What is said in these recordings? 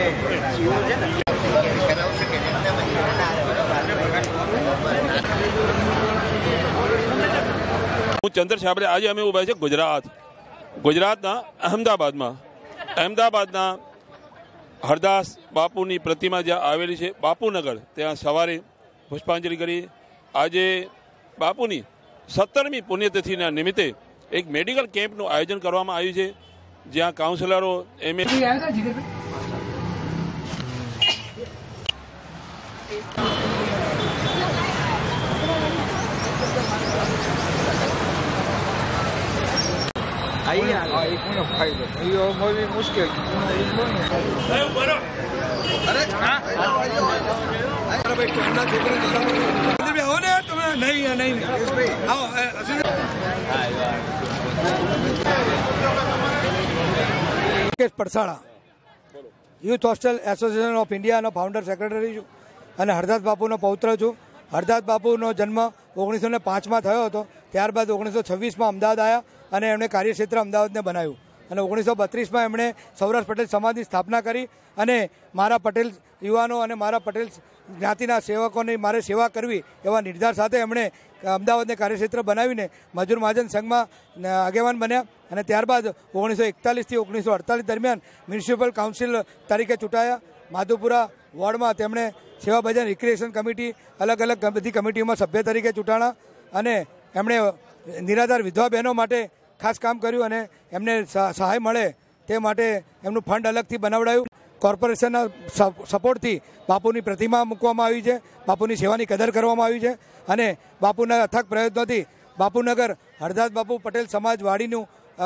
હું ચંદ્ર છાબરે આજે અમે ઉભા છે ગુજરાતના અહેમદાબાદના હરદાસ બાપુની પ્રતિમા જ્યાં આવેલી છે બાપુનગર, ત્યાં સવારે પુષ્પાંજલિ કરી. આજે બાપુની 17મી પુણ્યતિથિના નિમિત્તે એક મેડિકલ કેમ્પનું આયોજન કરવામાં આવ્યું છે, જ્યાં કાઉન્સિલરો मुश्किल પડસાળા યુથ હોસ્ટેલ એસોસિએશન ઓફ ઇન્ડિયાનો ફાઉન્ડર સેક્રેટરી છું અને હરદાસ બાપુનો પૌત્ર છું. હરદાસ બાપુનો જન્મ 1905માં થયો હતો. ત્યારબાદ 1926માં અમદાવાદ આવ્યા અને એમણે કાર્યક્ષેત્ર અમદાવાદને બનાવ્યું અને 1932માં એમણે સૌરાષ્ટ્ર પટેલ સમાજની સ્થાપના કરી અને મારા પટેલ યુવાનો અને મારા પટેલ જ્ઞાતિના સેવકોની મારે સેવા કરવી એવા નિર્ધાર સાથે એમણે અમદાવાદને કાર્યક્ષેત્ર બનાવીને મજૂર મહાજન સંઘમાં આગેવાન બન્યા અને ત્યારબાદ 1941થી 1948 દરમિયાન મ્યુનિસિપલ કાઉન્સિલ તરીકે ચૂંટાયા. માધુપુરા વોર્ડમાં તેમણે સેવા ભજન રિક્રિએશન કમિટી અલગ અલગ બધી કમિટીઓમાં સભ્ય તરીકે ચૂંટાણા અને એમણે નિરાધાર વિધવા બહેનો માટે ખાસ કામ કર્યું અને એમને સહાય મળે તે માટે એમનું ફંડ અલગથી બનાવડાયું. કોર્પોરેશનના સપોર્ટથી બાપુની પ્રતિમા મૂકવામાં આવી છે, બાપુની સેવાની કદર કરવામાં આવી છે અને બાપુના અથાગ પ્રયત્નોથી બાપુનગર હરદાસ બાપુ પટેલ સમાજ વાડીનું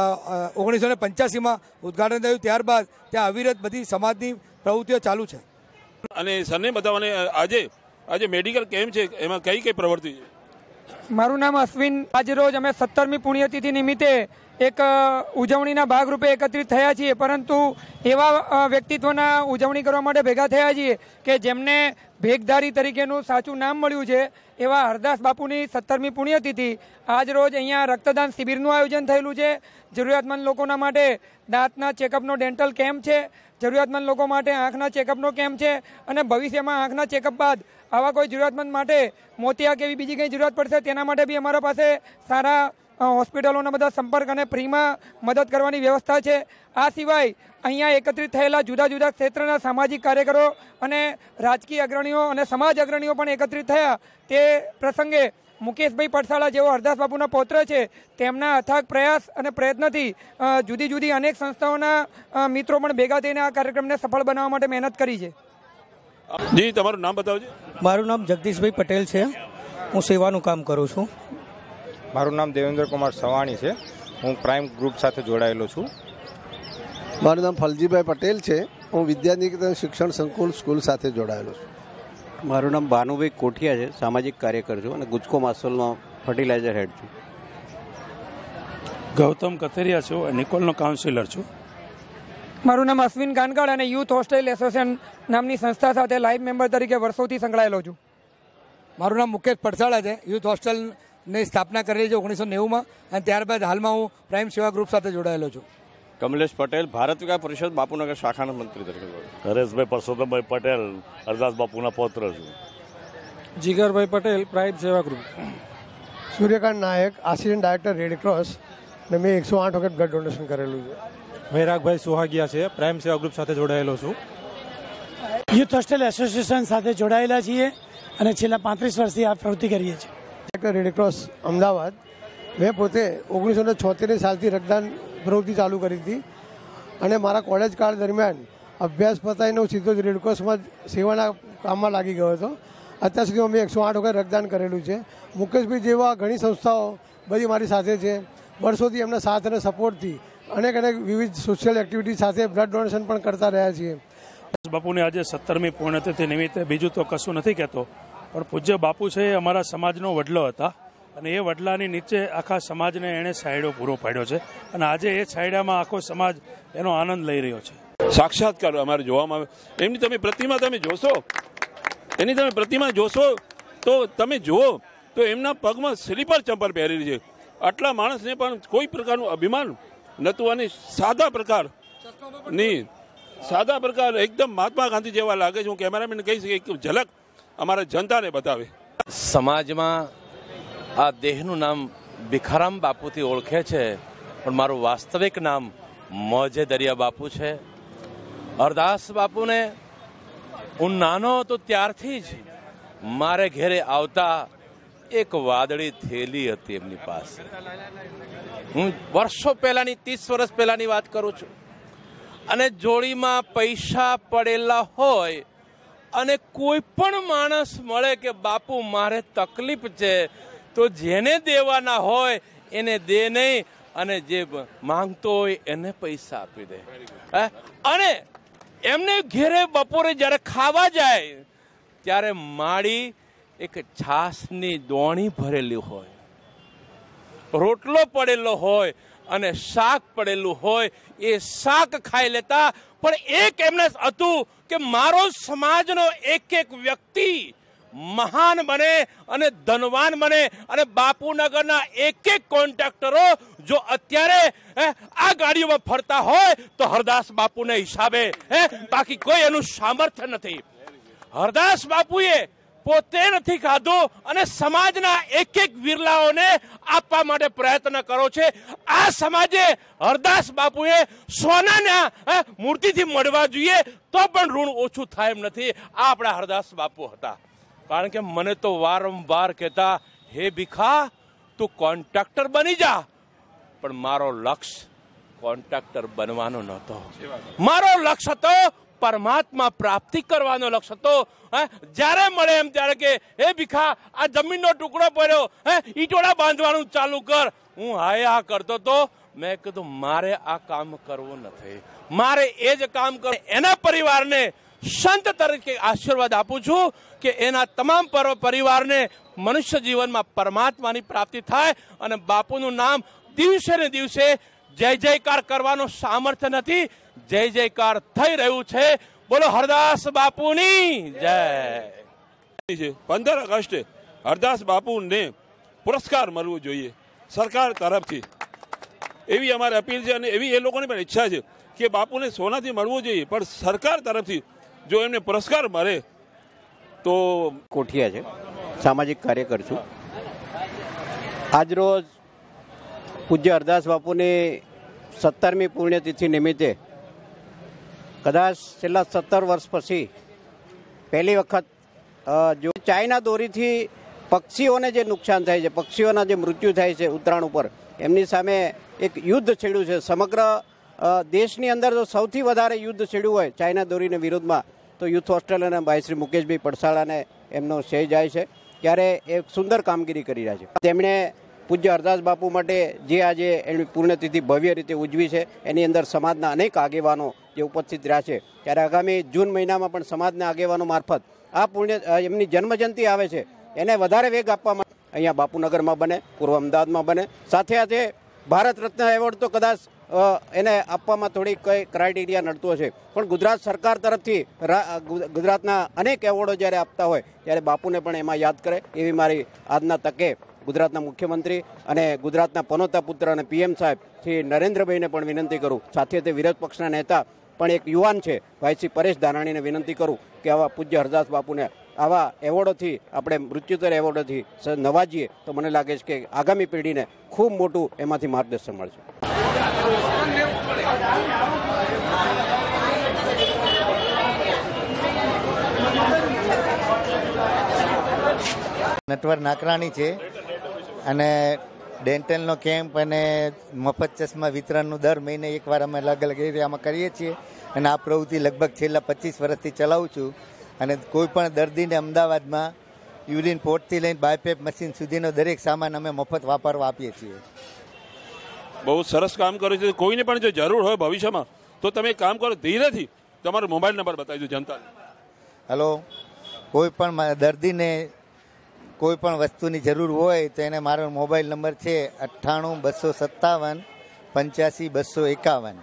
1985માં ઉદ્ઘાટન થયું. ત્યારબાદ ત્યાં અવિરત બધી સમાજની પ્રવૃત્તિઓ ચાલુ છે. અને સરને બતાવવાને આજે મેડિકલ કેમ્પ છે, એમાં કઈ કઈ પ્રવૃત્તિ છે? મારું નામ અશ્વિન. આજે રોજ અમે 17મી પુણ્યતિથિ નિમિત્તે એક ઉજવણીના ભાગરૂપે એકત્રિત થયા છીએ, પરંતુ એવા વ્યક્તિત્વના ઉજવણી કરવા માટે ભેગા થયા છીએ કે જેમને ભેખધારી તરીકેનું સાચું નામ મળ્યું છે. એવા હરદાસ બાપુની 17મી પુણ્યતિથિ આજ રોજ અહીંયા રક્તદાન શિબિરનું આયોજન થયેલું છે. જરૂરિયાતમંદ લોકોના માટે દાંતના ચેકઅપનો ડેન્ટલ કેમ્પ છે, જરૂરિયાતમંદ લોકો માટે આંખના ચેકઅપનો કેમ્પ છે અને ભવિષ્યમાં આંખના ચેકઅપ બાદ આવા કોઈ જરૂરિયાતમંદ માટે મોતિયા કે એવી બીજી કંઈ જરૂરિયાત પડશે તેના માટે બી અમારા પાસે સારા હોસ્પિટલોના બધા સંપર્ક અને ફ્રીમાં મદદ કરવાની વ્યવસ્થા છે. આ સિવાય અહીંયા એકત્રિત થયેલા જુદા જુદા ક્ષેત્રના સામાજિક કાર્યકરો અને રાજકીય અગ્રણીઓ અને સમાજ અગ્રણીઓ પણ એકત્રિત થયા. તે પ્રસંગે મુકેશભાઈ પડસાળા જેવો હરદાસ બાપુના પૌત્ર છે, તેમના અથાગ પ્રયાસ અને પ્રયત્નથી જુદી જુદી અનેક સંસ્થાઓના મિત્રો પણ ભેગા થઈને આ કાર્યક્રમને સફળ બનાવવા માટે મહેનત કરી છે. જી, તમારું નામ બતાવજો. મારું નામ જગદીશભાઈ પટેલ છે. હું સેવાનું કામ કરું છું. મારું નામ દેવેન્દ્ર કુમાર સવાણી છે. હું પ્રાઇમ ગ્રુપ સાથે જોડાયેલો છું. મારું નામ ફલજીભાઈ પટેલ છે. હું વિદ્યાનિકેતન શિક્ષણ સંકુલ સ્કૂલ સાથે જોડાયેલો છું. મારું નામ ભાનુભાઈ કોઠિયા છે. સામાજિક કાર્યકર છું અને ગુજકો માસોલમાં ફર્ટિલાઇઝર હેડ છું. ગૌતમ કથરિયા છું. નિકોલનો કાઉન્સિલર છું. મારું નામ અશ્વિન કાનગડ અને યુથ હોસ્ટેલ એસોસિએશન નામની સંસ્થા સાથે લાઈવ મેમ્બર તરીકે વર્ષોથી સંકળાયેલો છું. મારું નામ મુકેશ પડસાળા છે. યુથ હોસ્ટેલની સ્થાપના કરેલી છે 1990માં અને ત્યારબાદ હાલમાં હું પ્રાઇમ સેવા ગ્રુપ સાથે જોડાયેલો છું. કમલેશ પટેલ, ભારત વિકાસ પરિષદ બાપુનગર શાખાના મંત્રી તરીકે. હરેશભાઈ પરસોત્તમભાઈ પટેલ, હરદાસ બાપુના પૌત્ર છું. Jigarbhai Patel, prime Seva group. Suryakant Nayak, assistant director Red Cross અને મેં 108 વખત બ્લડ ડોનેશન કરેલું છે. વૈરાગભાઈ સુહાગિયા છે. પ્રાઇમ સેવા ગ્રુપ સાથે જોડાયેલો છું. યુથ હોસ્ટેલ એસોસિએશન સાથે જોડાયેલા છીએ અને છેલ્લા 35 વર્ષથી આ પ્રવૃત્તિ કરીએ છીએ. Director Red Cross Ahmedabad. મેં પોતે 1976 સાલથી રક્તદાન પ્રવૃત્તિ ચાલુ કરી હતી અને મારા કોલેજ કાળ દરમિયાન અભ્યાસ પતાવીને હું સીધો જ રેડક્રોસમાં સેવાના કામમાં લાગી ગયો હતો. અત્યાર સુધી અમે 108 વખત રક્તદાન કરેલું છે. મુકેશભાઈ જેવા ઘણી સંસ્થાઓ બધી મારી સાથે છે. વર્ષોથી એમના સાથ અને સપોર્ટથી અનેક વિવિધ સોશિયલ એક્ટિવિટી સાથે બ્લડ ડોનેશન પણ કરતા રહ્યા છીએ. બાપુની આજે 17મી પુણ્યતિથિ નિમિત્તે બીજું તો કશું નથી કહેતો, પણ પૂજ્ય બાપુ છે એ અમારા સમાજનો વડલો હતા અને એ વડલાની નીચે આખા સમાજને એણે છાંયડો પૂરો પાડ્યો છે અને આજે એ છાંયડામાં આખો સમાજ એનો આનંદ લઈ રહ્યો છે. સાક્ષાત્કાર અમારે જોવામાં આવે. એમની તમે પ્રતિમા જોશો તો તમે જુઓ તો એમના પગમાં સ્લીપર ચંપલ પહેરેલી છે. આટલા માણસને પણ કોઈ પ્રકારનું અભિમાન નહોતું અને સાદા પ્રકારની સાદા પ્રકાર એકદમ મહાત્મા ગાંધી જેવા લાગે છે. હું કેમેરામેન કહી શકે એક ઝલક અમારા જનતાને બતાવે. સમાજમાં આ દેહનું નામ ભીખારામ બાપુથી ઓળખે છે, પણ મારું વાસ્તવિક નામ મોજે દરિયા બાપુ છે. હરદાસ બાપુને હું નાનો હતો ત્યારથી જ મારે ઘેરે આવતા એક વાદળી થેલી હતી એમની પાસે. હું વર્ષો પહેલાની 30 વર્ષ પહેલાની વાત કરું છું. અને જોડીમાં પૈસા પડેલા હોય અને કોઈ પણ માણસ મળે કે બાપુ મારે તકલીફ છે, તો જેને દેવાના હોય એને દે નહીં, અને જે માંગતો હોય એને પૈસા આપી દે. અને એમને ઘેરે બપોરે જ્યારે ખાવા જાય ત્યારે માળી એક છાસની દોણી ભરેલી હોય, રોટલો પડેલો હોય અને શાક પડેલું હોય, એ શાક ખાઈ લેતા. પણ એક એમને હતું કે મારો સમાજનો એક એક વ્યક્તિ મહાન બને અને ધનવાન બને. અને બાપુનગરના એક એક કોન્ટ્રાક્ટરો જો અત્યારે આ ગાડીઓમાં ફરતા હોય તો હરદાસ બાપુને હિસાબે, બાકી કોઈ એનું સામર્થ્ય નથી. હરદાસ બાપુએ પોતે નથી ખાધું અને સમાજના એક એક વિરલાઓને આપવા માટે પ્રયત્ન કરો છે. આ સમાજે હરદાસ બાપુએ સોનાના મૂર્તિથી મળવા જોઈએ તો પણ ઋણ ઓછું થાય એમ નથી. આ આપણા હરદાસ બાપુ હતા. કારણ કે મને તો વારંવાર કહેતા, હે ભીખા તું કોન્ટ્રાક્ટર બની જા, પણ મારો લક્ષ્ય કોન્ટ્રાક્ટર બનવાનો નહોતો. મારો લક્ષ્ય હતો પરમાત્મા પ્રાપ્તિ કરવાનો લક્ષ્ય હતો. જ્યારે મળે એમ ત્યારે કે હે ભીખા આ જમીનનો ટુકડો પડ્યો, ઈટોડા બાંધવાનું ચાલુ કર. હું હાયા કરતો તો. મેં કીધું મારે આ કામ કરવું નથી, મારે એ જ કામ કરવું. એના પરિવારને સંત તરીકે આશીર્વાદ આપું છું કે એના તમામ પરિવારને મનુષ્ય જીવનમાં પરમાત્માની પ્રાપ્તિ થાય. અને બાપુનું નામ દિવસે ને દિવસે જય જયકાર કરવાનો સામર્થ્ય નથી, જય જયકાર થઈ રહ્યું છે. બોલો હરદાસ બાપુની જય. 15 ઓગસ્ટે હરદાસ બાપુને પુરસ્કાર મળવો જોઈએ સરકાર તરફથી, એવી અમારી અપીલ છે. અને એવી એ લોકોની પણ ઈચ્છા છે કે બાપુને સોનાથી મળવું જોઈએ, પણ સરકાર તરફથી જો એમને પુરસ્કાર મળે તો. કોઠિયા છે, સામાજિક કાર્યકર છું. આજરોજ પૂજ્ય હરદાસ બાપુની 17મી પુણ્યતિથિ નિમિત્તે કદાચ છેલ્લા 17 વર્ષ પછી પહેલી વખત જો ચાઇના દોરીથી પક્ષીઓને જે નુકસાન થાય છે, પક્ષીઓના જે મૃત્યુ થાય છે ઉત્તરાયણ ઉપર, એમની સામે એક યુદ્ધ છેડ્યું છે. સમગ્ર દેશની અંદર જો સૌથી વધારે યુદ્ધ છેડ્યું હોય ચાઇના દોરીને વિરોધમાં તો યુથ હોસ્ટેલ અને ભાઈ શ્રી મુકેશભાઈ પડસાળાને એમનો શ્રેય જાય છે. ત્યારે એક સુંદર કામગીરી કરી રહ્યા છે. તેમણે પૂજ્ય હરદાસ બાપુ માટે જે આજે એમની પુણ્યતિથિ ભવ્ય રીતે ઉજવી છે, એની અંદર સમાજના અનેક આગેવાનો જે ઉપસ્થિત રહ્યા છે. ત્યારે આગામી જૂન મહિનામાં પણ સમાજના આગેવાનો મારફત આ એમની જન્મજયંતિ આવે છે એને વધારે વેગ આપવા માટે અહીંયા બાપુનગરમાં બને, પૂર્વ અમદાવાદમાં બને. સાથે સાથે ભારત રત્ન એવોર્ડ તો કદાચ એને આપવામાં થોડી કઈ ક્રાઇટેરિયા નડતો હશે, પણ ગુજરાત સરકાર તરફથી ગુજરાતના અનેક એવોર્ડો જ્યારે આપતા હોય ત્યારે બાપુને પણ એમાં યાદ કરે એવી મારી આજના તકે ગુજરાતના મુખ્યમંત્રી અને ગુજરાતના પનોતા પુત્ર અને PM સાહેબ શ્રી નરેન્દ્રભાઈને પણ વિનંતી કરું. સાથે તે વિરોધ પક્ષના નેતા પણ એક યુવાન છે ભાઈ શ્રી પરેશ ધાનાણીને વિનંતી કરું કે આવા પૂજ્ય હરદાસ બાપુને આવા એવોર્ડોથી આપણે મૃત્યુતર એવોર્ડોથી નવાજીએ તો મને લાગે છે કે આગામી પેઢીને ખૂબ મોટું એમાંથી માર્ગદર્શન મળશે. નટવર નાકરાણી છે અને ડેન્ટલનો કેમ્પ અને મફત ચશ્મા વિતરણનું દર મહિને એકવાર અમે અલગ અલગ એરિયામાં કરીએ છીએ. અને આ પ્રવૃત્તિ લગભગ છેલ્લા 25 વર્ષથી ચલાવું છું. અને કોઈ પણ દર્દીને અમદાવાદમાં યુરિન પોર્ટથી લઈને બાયપેપ મશીન સુધીનો દરેક સામાન અમે મફત વાપરવા આપીએ છીએ. બહુ સરસ કામ કર્યું છે. કોઈને પણ જો જરૂર હોય ભવિષ્યમાં તો તમે કામ કરો, ધીરેથી તમારો મોબાઈલ નંબર બતાવી દો જનતાને. હલો, કોઈ પણ દર્દીને કોઈ પણ વસ્તુની જરૂર હોય તો એને મારો મોબાઈલ નંબર છે 98 257 85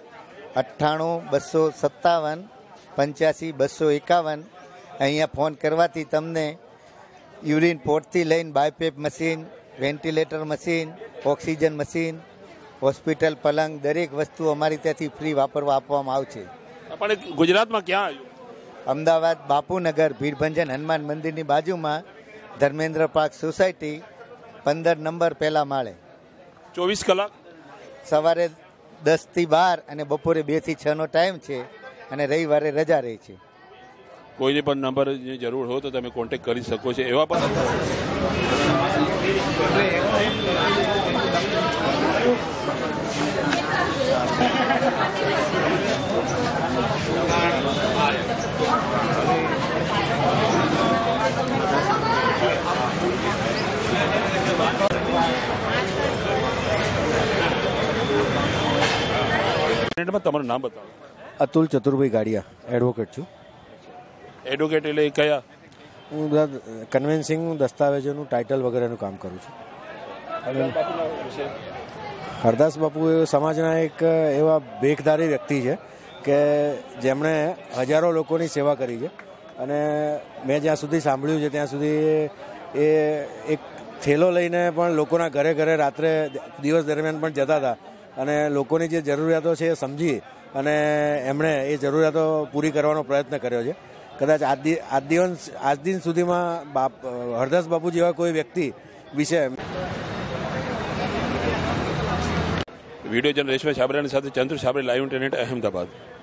251 98 257 85 251. અહીંયા ફોન કરવાથી તમને યુરિન પોર્ટથી લઈને BiPAP machine, ventilator machine, oxygen machine, hospital પલંગ દરેક વસ્તુ અમારી ત્યાંથી ફ્રી વાપરવા આપવામાં આવશે. પણ ગુજરાતમાં ક્યાં આવ્યું? અમદાવાદ બાપુનગર ભીડભંજન હનુમાન મંદિરની બાજુમાં ધર્મેન્દ્ર પાર્ક સોસાયટી 15 નંબર પહેલા માળે. 24 કલાક સવારે 10 થી 12 અને બપોરે 2 થી 6 નો ટાઈમ છે અને રવિવારે રજા રહે છે. કોઈને પણ નંબરની જરૂર હોય તો તમે કોન્ટેક્ટ કરી શકો છો. એવા પણ તમારું નામ બતાવો. અતુલ ચતુરભાઈ ગાડિયા, એડવોકેટ છું. એડવોકેટ એટલે કયા? હું બધા કન્વેન્સિંગ દસ્તાવેજોનું ટાઇટલ વગેરેનું કામ કરું છું. હરદાસ બાપુ એ સમાજના એક એવા ભેખધારી વ્યક્તિ છે કે જેમણે હજારો લોકોની સેવા કરી છે અને મેં જ્યાં સુધી સાંભળ્યું છે ત્યાં સુધી એ એક થેલો લઈને પણ લોકોના ઘરે ઘરે રાત્રે દિવસ દરમિયાન પણ જતા હતા અને લોકોની જે જરૂરિયાતો છે એ સમજી અને એમણે એ જરૂરિયાતો પૂરી કરવાનો પ્રયત્ન કર્યો છે. કદાચ આજ દિન સુધીમાં હરદાસ બાપુ જેવા કોઈ વ્યક્તિ વિશે. વિડીયો જર્નલિસ્ટ રેશમા છાબરાની સાથે ચંદ્ર છાબરે, લાઈવ ઇન્ટરનેટ, અહેમદાબાદ.